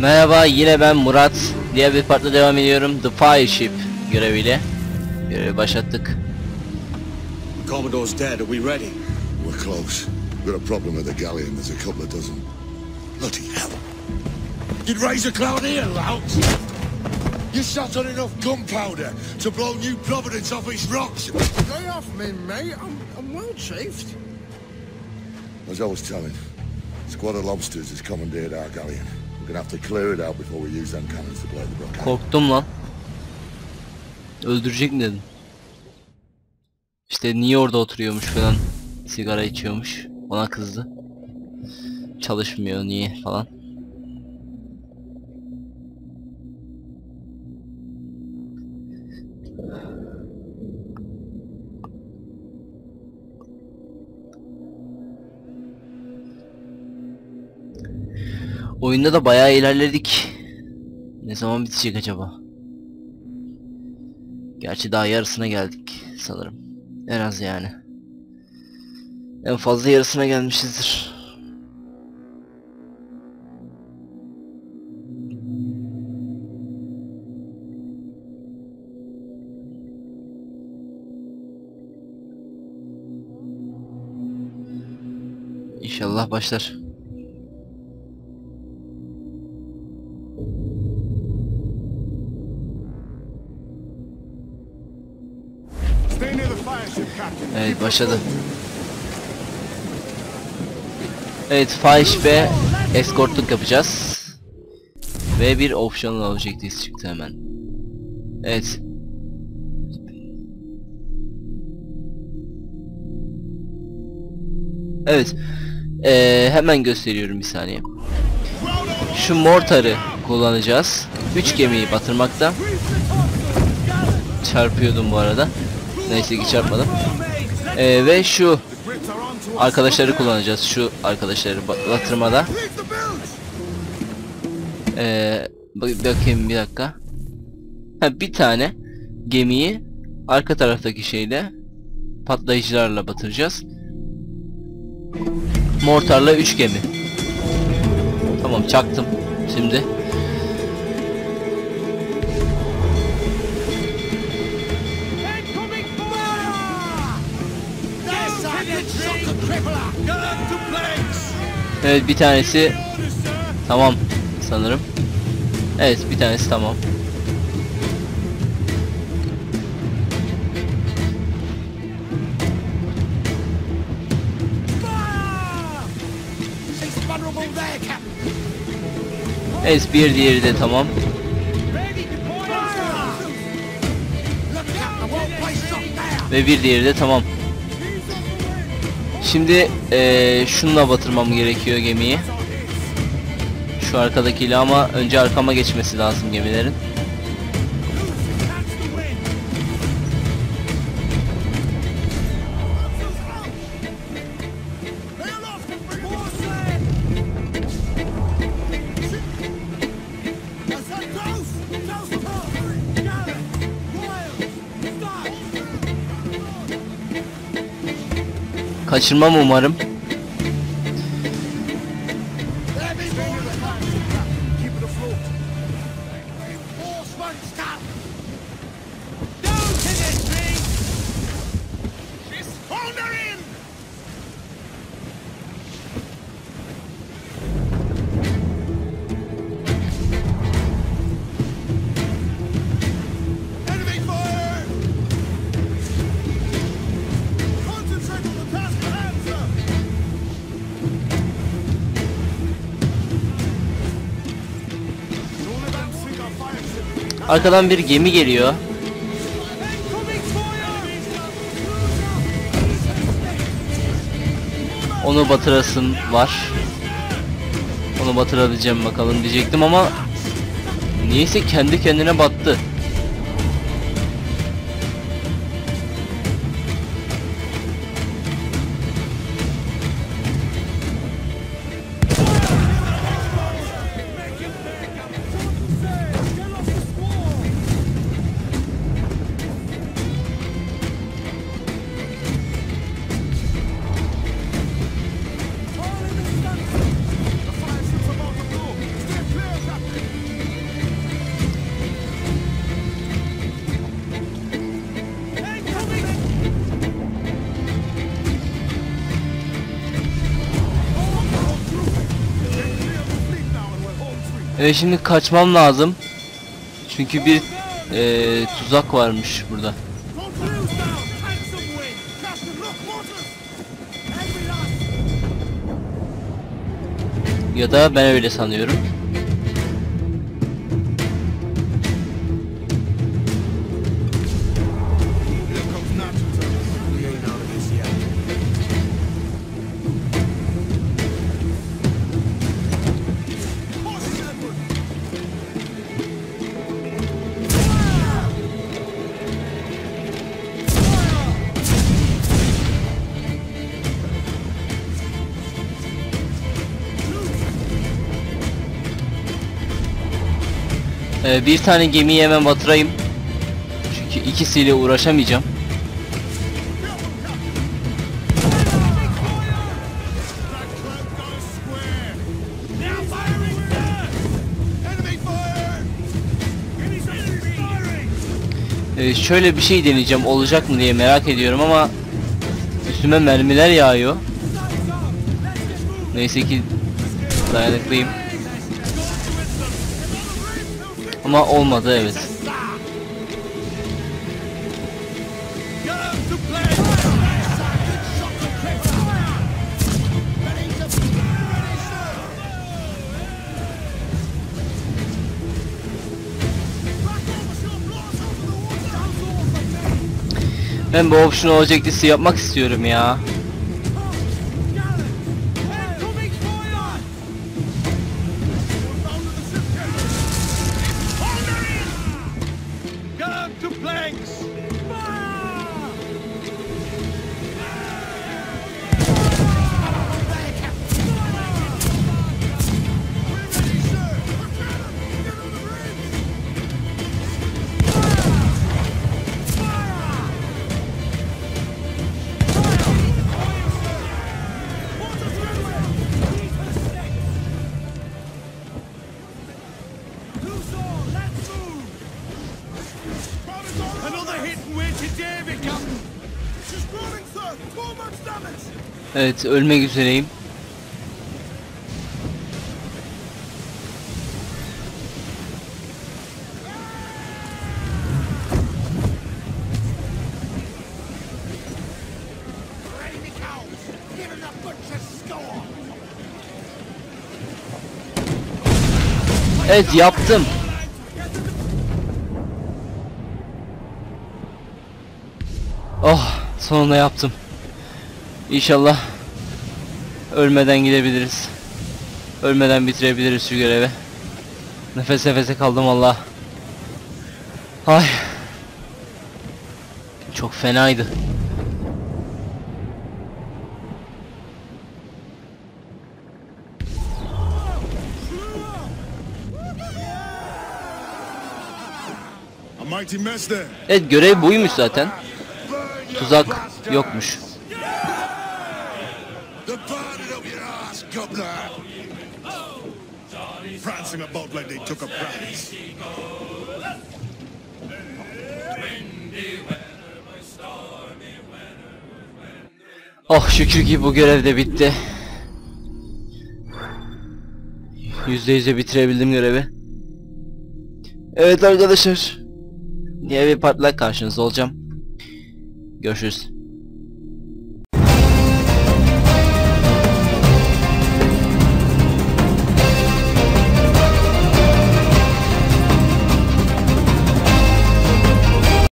Merhaba, yine ben Murat. Diğer bir partla devam ediyorum. The Fire Ship göreviyle. Görevi başlattık. Commodore's dead. Are we ready? We're close. We've got a problem with the galleon. There's a couple of dozen. Bloody hell. You'd raise a cloud here, lout. You shot on enough gunpowder to blow New Providence off its rocks. Lay off me, mate. I'm well chafed. As I was telling, a squad of lobsters has commandeered our galleon. We're gonna have to clear it out before we use them cannons to blow the blockade. Korktum lan. Öldürecek mi dedim. İşte niye orada oturuyormuş falan. Sigara içiyormuş. Ona kızdı. Çalışmıyor niye falan. Oyunda da bayağı ilerledik. Ne zaman bitecek acaba? Gerçi daha yarısına geldik sanırım. En az yani. En fazla yarısına gelmişizdir. İnşallah başlar. Evet, başladı. Evet, Fire escortluk yapacağız. Ve bir optional objectives çıktı hemen. Evet. Evet. Hemen gösteriyorum bir saniye. Şu mortarı kullanacağız. 3 gemiyi batırmakta. Çarpıyordum bu arada. Neyse ki çarpmadım. Ve şu arkadaşları kullanacağız. Şu arkadaşları batırmada. Bakayım bir dakika. Bir tane gemiyi arka taraftaki şeyle patlayıcılarla batıracağız. Mortarla 3 gemi. Tamam, çaktım. Şimdi evet, bir tanesi tamam sanırım. Evet, bir tanesi tamam. Evet, bir diğeri de tamam. Ve bir diğeri de tamam. Şimdi şununla batırmam gerekiyor gemiyi. Şu arkadakiyle, ama önce arkama geçmesi lazım gemilerin. Kaçırmam umarım. Arkadan bir gemi geliyor. Onu batırasım var. Onu batırabileceğim bakalım diyecektim ama niyeyse kendi kendine battı. Evet, şimdi kaçmam lazım. Çünkü bir tuzak varmış burada. Ya da ben öyle sanıyorum. Bir tane gemiyi hemen batırayım. Çünkü ikisiyle uğraşamayacağım. Şöyle bir şey deneyeceğim, olacak mı diye merak ediyorum ama üstüme mermiler yağıyor. Neyse ki dayanıklıyım. Ama olmadı, evet. Ben bu optional objectives'i yapmak istiyorum ya. Evet, ölmek üzereyim. Evet, yaptım. Oh, sonunda yaptım. İnşallah ölmeden gidebiliriz. Ölmeden bitirebiliriz şu görevi. Nefes nefese kaldım valla. Ay. Çok fenaydı. A mighty mess there. Evet, görev buymuş zaten. Tuzak yokmuş. The burning up your ass, gobbler. Prancing about like they took a prance. Oh, şükür ki bu görev de bitti. %100'e bitirebildim görevi. Evet arkadaşlar, diğer bir partla karşınızda olacağım. Görüşürüz.